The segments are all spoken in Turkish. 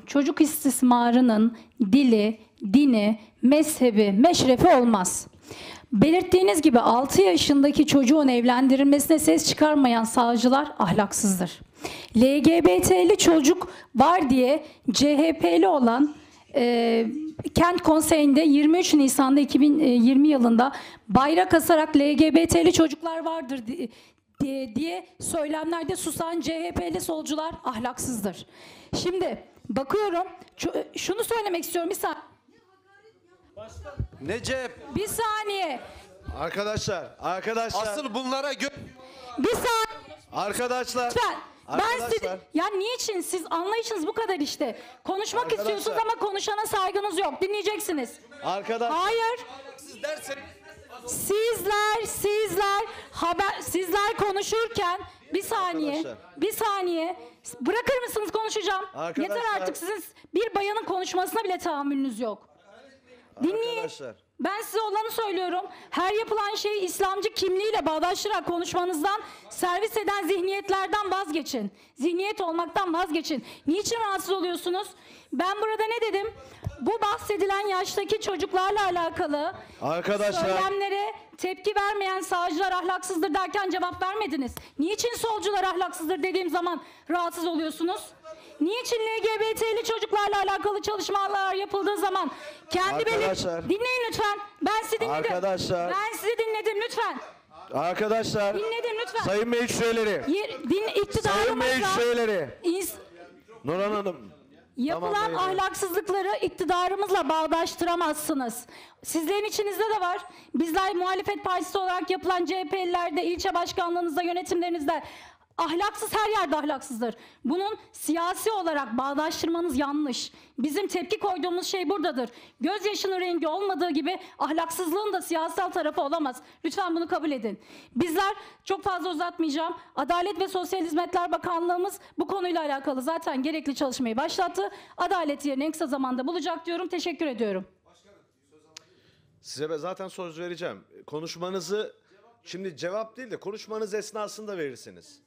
çocuk istismarının dili, dini, mezhebi, meşrefi olmaz. Belirttiğiniz gibi 6 yaşındaki çocuğun evlendirilmesine ses çıkarmayan savcılar ahlaksızdır. LGBT'li çocuk var diye CHP'li olan Kent Konseyi'nde 23 Nisan'da 2020 yılında bayrak asarak LGBT'li çocuklar vardır diye söylemlerde susan CHP'li solcular ahlaksızdır. Şimdi bakıyorum, şunu söylemek istiyorum bir saniye. Bir saniye. Arkadaşlar. Asıl bunlara Bir saniye. Arkadaşlar. Lütfen. Arkadaşlar. Ya niçin? Siz anlayışınız bu kadar işte. Konuşmak Arkadaşlar. istiyorsunuz ama konuşana saygınız yok. Dinleyeceksiniz. Arkadaşlar. Hayır. siz derseniz Sizler konuşurken Arkadaşlar. bir saniye bırakır mısınız, konuşacağım. Arkadaşlar. Yeter artık, sizin bir bayanın konuşmasına bile tahammülünüz yok. Dinleyin. Arkadaşlar. Ben size olanı söylüyorum. Her yapılan şeyi İslamcı kimliğiyle bağdaştırarak konuşmanızdan, servis eden zihniyetlerden vazgeçin. Zihniyet olmaktan vazgeçin. Niçin rahatsız oluyorsunuz? Ben burada ne dedim? Bu bahsedilen yaştaki çocuklarla alakalı Arkadaşlar. söylemlere tepki vermeyen savcılar ahlaksızdır derken cevap vermediniz. Niçin solcular ahlaksızdır dediğim zaman rahatsız oluyorsunuz? Niçin LGBT'li çocuklarla alakalı çalışmalar yapıldığı zaman dinleyin lütfen. Ben sizi dinledim. Arkadaşlar. Ben sizi dinledim lütfen. Arkadaşlar. Dinledim lütfen. Sayın meclis üyeleri. Sayın meclis üyeleri. Nurhan Hanım. Yapılan Tamam, ahlaksızlıkları iktidarımızla bağdaştıramazsınız. Sizlerin içinizde de var. Bizler muhalefet partisi olarak yapılan CHP'lilerde, ilçe başkanlığınızda, yönetimlerinizde ahlaksız, her yerde ahlaksızdır. Bunun siyasi olarak bağdaştırmanız yanlış. Bizim tepki koyduğumuz şey buradadır. Gözyaşının rengi olmadığı gibi ahlaksızlığın da siyasal tarafı olamaz. Lütfen bunu kabul edin. Bizler, çok fazla uzatmayacağım, Adalet ve Sosyal Hizmetler Bakanlığımız bu konuyla alakalı zaten gerekli çalışmayı başlattı. Adalet yerini en kısa zamanda bulacak diyorum. Teşekkür ediyorum. Size zaten söz vereceğim. Konuşmanızı şimdi cevap değil de konuşmanız esnasında verirsiniz.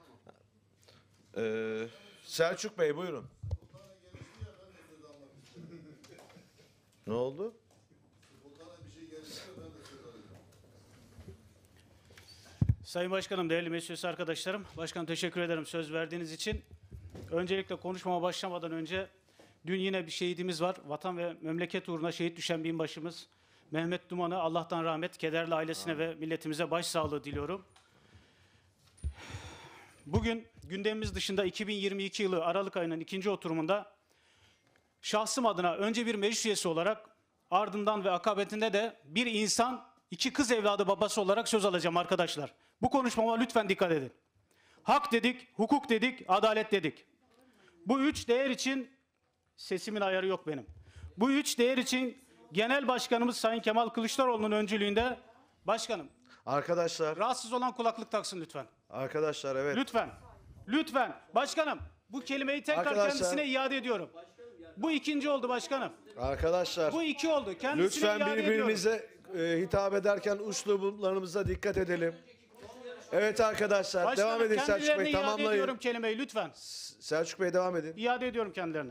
Selçuk Bey buyurun. Ne oldu? Sayın Başkanım, değerli meclis arkadaşlarım, Başkanım teşekkür ederim söz verdiğiniz için. Öncelikle konuşmama başlamadan önce dün yine bir şehidimiz var. Vatan ve memleket uğruna şehit düşen binbaşımız Mehmet Duman'a Allah'tan rahmet, kederli ailesine ve milletimize başsağlığı diliyorum. Bugün gündemimiz dışında 2022 yılı Aralık ayının 2. oturumunda şahsım adına önce bir meclis üyesi olarak, ardından ve akabetinde de bir insan, 2 kız evladı babası olarak söz alacağım arkadaşlar. Bu konuşmama lütfen dikkat edin. Hak dedik, hukuk dedik, adalet dedik. Bu 3 değer için sesimin ayarı yok benim. Bu 3 değer için Genel Başkanımız Sayın Kemal Kılıçdaroğlu'nun öncülüğünde, başkanım, Arkadaşlar. rahatsız olan kulaklık taksın lütfen. Arkadaşlar evet. Lütfen. Lütfen. Başkanım, bu kelimeyi tekrar Arkadaşlar. kendisine iade ediyorum. Bu 2. oldu başkanım. Arkadaşlar. Bu 2 oldu. Kendisine Lütfen iade ediyorum. birbirimize hitap ederken üslublarımıza dikkat edelim. Evet arkadaşlar Başkanım, devam edin Selçuk kendilerine Bey iade tamamlayın. ediyorum kelimeyi lütfen. Selçuk Bey devam edin. İade ediyorum kendilerine.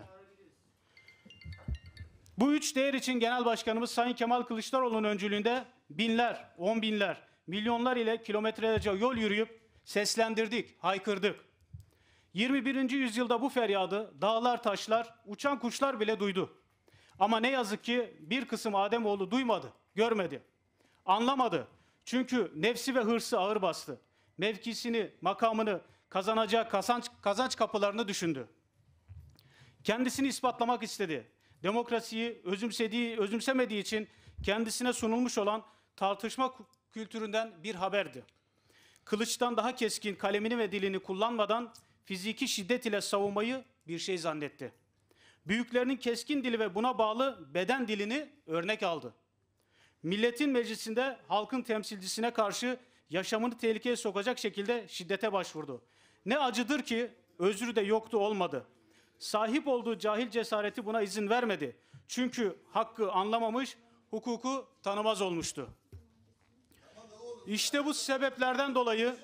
Bu 3 değer için Genel Başkanımız Sayın Kemal Kılıçdaroğlu'nun öncülüğünde binler, 10 binler, milyonlar ile kilometrelerce yol yürüyüp seslendirdik, haykırdık. 21. yüzyılda bu feryadı dağlar, taşlar, uçan kuşlar bile duydu. Ama ne yazık ki bir kısım Ademoğlu duymadı, görmedi, anlamadı. Çünkü nefsi ve hırsı ağır bastı. Mevkisini, makamını, kazanacağı kazanç kapılarını düşündü. Kendisini ispatlamak istedi. Demokrasiyi özümsemediği için kendisine sunulmuş olan tartışma kültüründen bir haberdi. Kılıçtan daha keskin kalemini ve dilini kullanmadan fiziki şiddet ile savunmayı bir şey zannetti. Büyüklerinin keskin dili ve buna bağlı beden dilini örnek aldı. Milletin meclisinde halkın temsilcisine karşı yaşamını tehlikeye sokacak şekilde şiddete başvurdu. Ne acıdır ki özrü de yoktu, olmadı. Sahip olduğu cahil cesareti buna izin vermedi. Çünkü hakkı anlamamış, hukuku tanımaz olmuştu. İşte bu sebeplerden dolayı...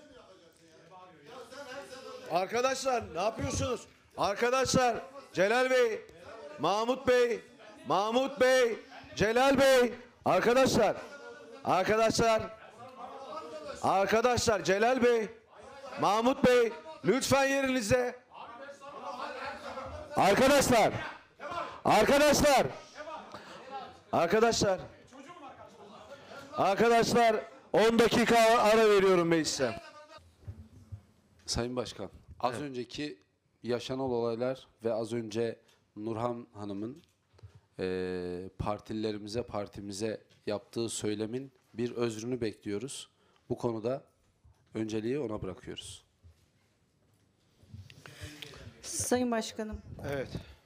Arkadaşlar ne yapıyorsunuz? Arkadaşlar Celal Bey Mahmut Bey, Mahmut Bey, Celal Bey, arkadaşlar, Celal Bey, Mahmut Bey, lütfen yerinize. Arkadaşlar, 10 dakika ara veriyorum meclise. Sayın Başkan, az önceki yaşanan olaylar ve az önce Nurhan Hanım'ın partimize yaptığı söylemin bir özrünü bekliyoruz. Bu konuda önceliği ona bırakıyoruz. Sayın Başkanım, Evet.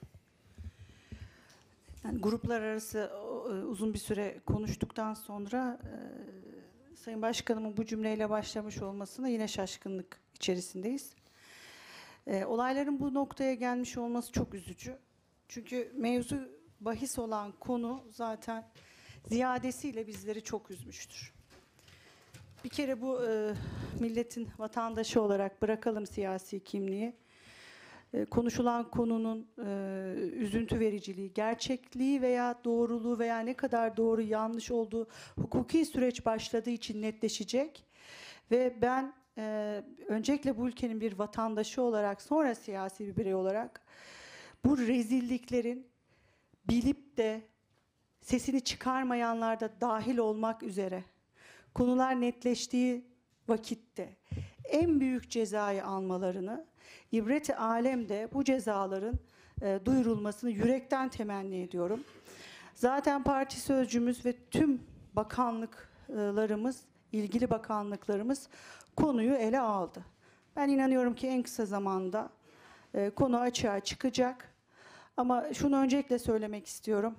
yani gruplar arası uzun bir süre konuştuktan sonra Sayın Başkanımın bu cümleyle başlamış olmasına yine şaşkınlık içerisindeyiz. Olayların bu noktaya gelmiş olması çok üzücü. Çünkü mevzu bahis olan konu zaten ziyadesiyle bizleri çok üzmüştür. Bir kere bu milletin vatandaşı olarak bırakalım siyasi kimliği. Konuşulan konunun üzüntü vericiliği, gerçekliği veya doğruluğu veya ne kadar doğru yanlış olduğu hukuki süreç başladığı için netleşecek. Ve ben öncelikle bu ülkenin bir vatandaşı olarak, sonra siyasi bir birey olarak bu rezilliklerin bilip de sesini çıkarmayanlar da dahil olmak üzere konular netleştiği vakitte en büyük cezayı almalarını, ibret-i alemde bu cezaların duyurulmasını yürekten temenni ediyorum. Zaten parti sözcümüz ve tüm bakanlıklarımız, ilgili bakanlıklarımız konuyu ele aldı. Ben inanıyorum ki en kısa zamanda konu açığa çıkacak. Ama şunu öncelikle söylemek istiyorum.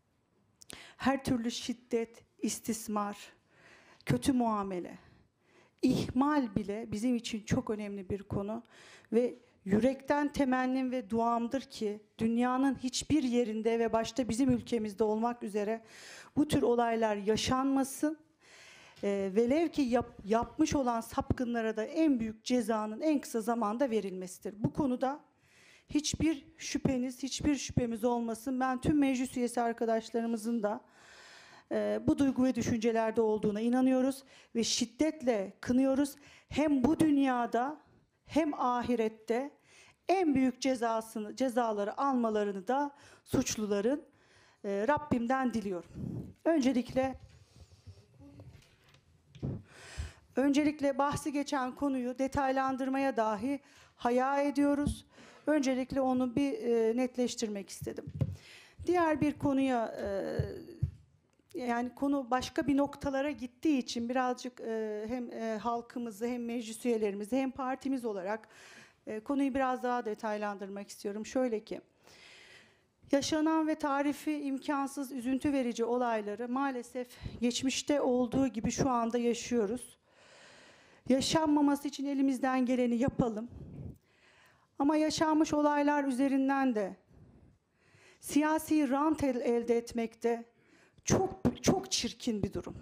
Her türlü şiddet, istismar, kötü muamele, ihmal bile bizim için çok önemli bir konu ve yürekten temennim ve duamdır ki dünyanın hiçbir yerinde ve başta bizim ülkemizde olmak üzere bu tür olaylar yaşanmasın. Velev ki yapmış olan sapkınlara da en büyük cezanın en kısa zamanda verilmesidir. Bu konuda hiçbir şüphemiz olmasın. Ben tüm meclis üyesi arkadaşlarımızın da bu duygu ve düşüncelerde olduğuna inanıyoruz ve şiddetle kınıyoruz. Hem bu dünyada hem ahirette en büyük cezaları almalarını da suçluların Rabbimden diliyorum. Öncelikle bahsi geçen konuyu detaylandırmaya dahi haya ediyoruz. Öncelikle onu bir netleştirmek istedim. Diğer bir konuya yani konu başka bir noktalara gittiği için birazcık hem halkımızı hem meclis üyelerimizi hem partimiz olarak konuyu biraz daha detaylandırmak istiyorum. Şöyle ki, yaşanan ve tarifi imkansız, üzüntü verici olayları maalesef geçmişte olduğu gibi şu anda yaşıyoruz. Yaşanmaması için elimizden geleni yapalım. Ama yaşanmış olaylar üzerinden de siyasi rant elde etmekte çok çirkin bir durum.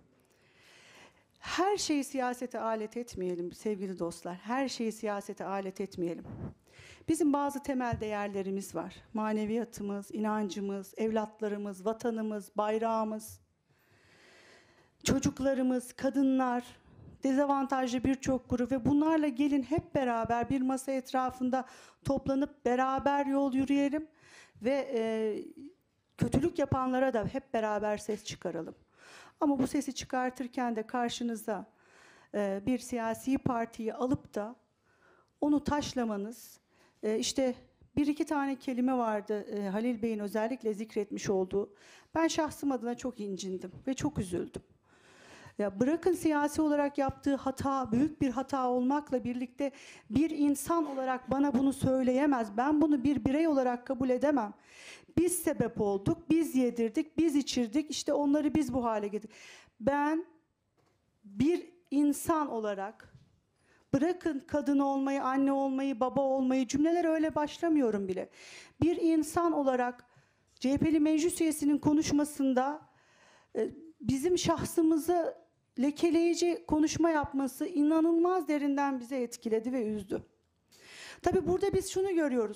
Her şeyi siyasete alet etmeyelim sevgili dostlar. Her şeyi siyasete alet etmeyelim. Bizim bazı temel değerlerimiz var. Maneviyatımız, inancımız, evlatlarımız, vatanımız, bayrağımız, çocuklarımız, kadınlar, dezavantajlı birçok grup ve bunlarla gelin hep beraber bir masa etrafında toplanıp beraber yol yürüyelim ve kötülük yapanlara da hep beraber ses çıkaralım. Ama bu sesi çıkartırken de karşınıza bir siyasi partiyi alıp da onu taşlamanız, işte bir iki tane kelime vardı Halil Bey'in özellikle zikretmiş olduğu. Ben şahsım adına çok incindim ve çok üzüldüm. Ya bırakın siyasi olarak yaptığı hata büyük bir hata olmakla birlikte bir insan olarak bana bunu söyleyemez. Ben bunu bir birey olarak kabul edemem. Biz sebep olduk, biz yedirdik, biz içirdik, işte onları biz bu hale getirdik. Ben bir insan olarak, bırakın kadın olmayı, anne olmayı, baba olmayı, cümleler öyle başlamıyorum bile. Bir insan olarak CHP'li meclis üyesinin konuşmasında bizim şahsımızı lekeleyici konuşma yapması inanılmaz derinden bizi etkiledi ve üzdü. Tabii burada biz şunu görüyoruz.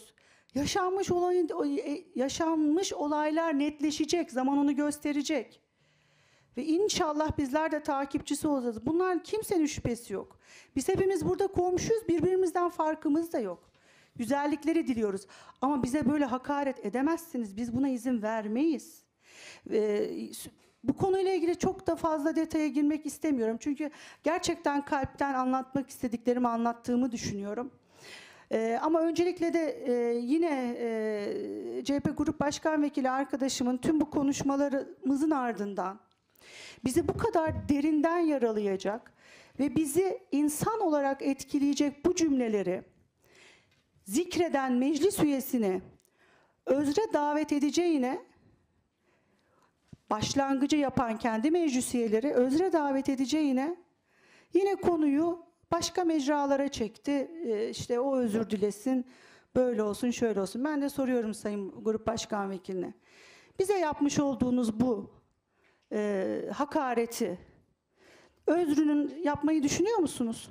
Yaşanmış olaylar netleşecek, zaman onu gösterecek. Ve inşallah bizler de takipçisi olacağız. Bunlar kimsenin şüphesi yok. Biz hepimiz burada komşuyuz, birbirimizden farkımız da yok. Güzellikleri diliyoruz. Ama bize böyle hakaret edemezsiniz. Biz buna izin vermeyiz. Bu konuyla ilgili çok da fazla detaya girmek istemiyorum. Çünkü gerçekten kalpten anlatmak istediklerimi anlattığımı düşünüyorum. Ama öncelikle de yine CHP Grup Başkan Vekili arkadaşımın tüm bu konuşmalarımızın ardından bizi bu kadar derinden yaralayacak ve bizi insan olarak etkileyecek bu cümleleri zikreden meclis üyesini özre davet edeceğine, başlangıcı yapan kendi meclis üyeleri özre davet edeceğine yine konuyu başka mecralara çekti. İşte o özür dilesin, böyle olsun, şöyle olsun. Ben de soruyorum Sayın Grup Başkan Vekiline. Bize yapmış olduğunuz bu hakareti, özrünün yapmayı düşünüyor musunuz?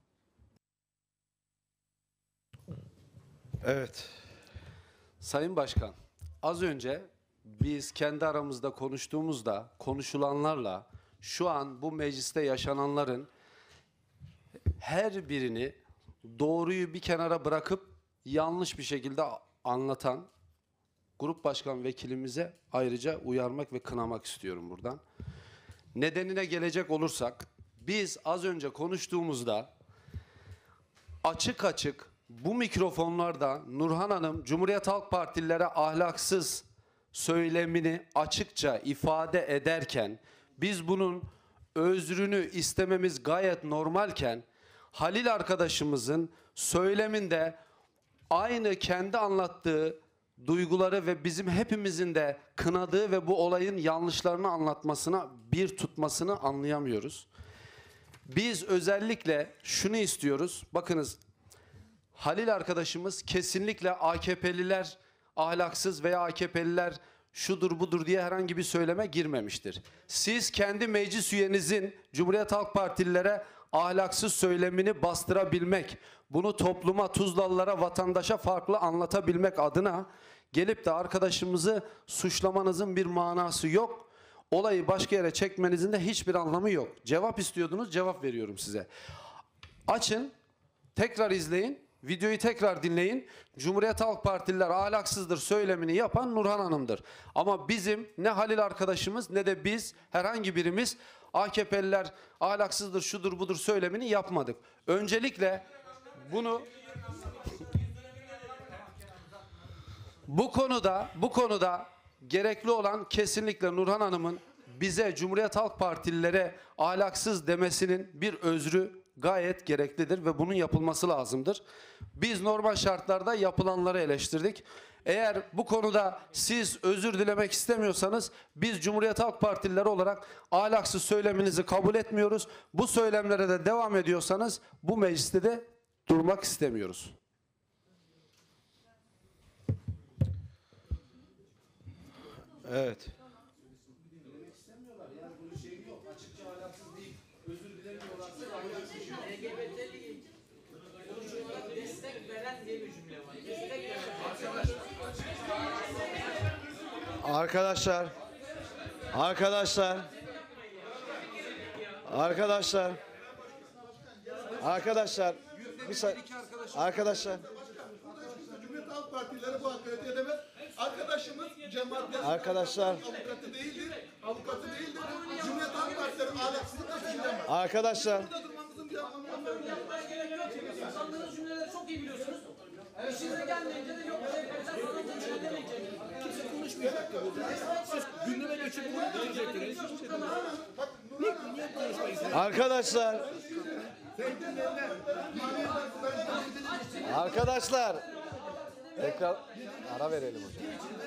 Evet. Sayın Başkan, az önce biz kendi aramızda konuştuğumuzda konuşulanlarla şu an bu mecliste yaşananların her birini doğruyu bir kenara bırakıp yanlış bir şekilde anlatan Grup Başkan Vekilimize ayrıca uyarmak ve kınamak istiyorum buradan. Nedenine gelecek olursak, biz az önce konuştuğumuzda açık açık bu mikrofonlarda Nurhan Hanım Cumhuriyet Halk Partililere ahlaksız söylemini açıkça ifade ederken, biz bunun özrünü istememiz gayet normalken, Halil arkadaşımızın söyleminde aynı kendi anlattığı duyguları ve bizim hepimizin de kınadığı ve bu olayın yanlışlarını anlatmasına bir tutmasını anlayamıyoruz. Biz özellikle şunu istiyoruz. Bakınız, Halil arkadaşımız kesinlikle AKP'liler ahlaksız veya AKP'liler şudur budur diye herhangi bir söyleme girmemiştir. Siz kendi meclis üyenizin Cumhuriyet Halk Partililere ahlaksız söylemini bastırabilmek, bunu topluma, Tuzlalılara, vatandaşa farklı anlatabilmek adına gelip de arkadaşımızı suçlamanızın bir manası yok. Olayı başka yere çekmenizin de hiçbir anlamı yok. Cevap istiyordunuz, cevap veriyorum size. Açın, tekrar izleyin, videoyu tekrar dinleyin. Cumhuriyet Halk Partililer ahlaksızdır söylemini yapan Nurhan Hanım'dır. Ama bizim ne Halil arkadaşımız ne de biz herhangi birimiz AKP'liler ahlaksızdır, şudur budur söylemini yapmadık. Öncelikle bunu bu konuda gerekli olan kesinlikle Nurhan Hanım'ın bize Cumhuriyet Halk Partililere ahlaksız demesinin bir özrü gayet gereklidir ve bunun yapılması lazımdır. Biz normal şartlarda yapılanları eleştirdik. Eğer bu konuda siz özür dilemek istemiyorsanız biz Cumhuriyet Halk Partilileri olarak ahlaksız söyleminizi kabul etmiyoruz. Bu söylemlere de devam ediyorsanız bu mecliste de durmak istemiyoruz. Evet. Arkadaşlar, arkadaşlar, Cumhuriyet Halk Partileri bu hakareti edemez. Arkadaşımız cemaatten arkadaşlar, avukatı değildir. Cumhuriyet Halk Partileri ahlaksızlık taşıyamaz. arkadaşlar, Burada durmamızın bir anlamı yok. Sandığınız cümleleri çok iyi biliyorsunuz. İşinize gelmeyince de yok. Sandığınız cümle demeyecek. Kimse konuşmayacak. Siz gündeme geçip bunu diyecektiniz. arkadaşlar, tekrar ara verelim hocam.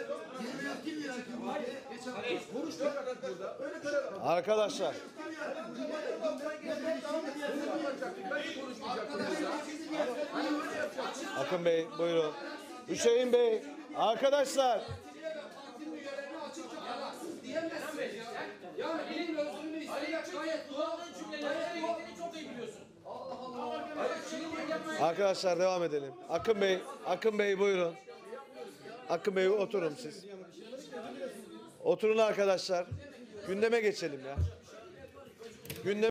Arkadaşlar. Akın Bey buyurun. Hüseyin Bey, arkadaşlar. Arkadaşlar devam edelim. Akın Bey buyurun. Hakkı Bey oturun siz. Oturun arkadaşlar. Gündeme geçelim ya. Gündeme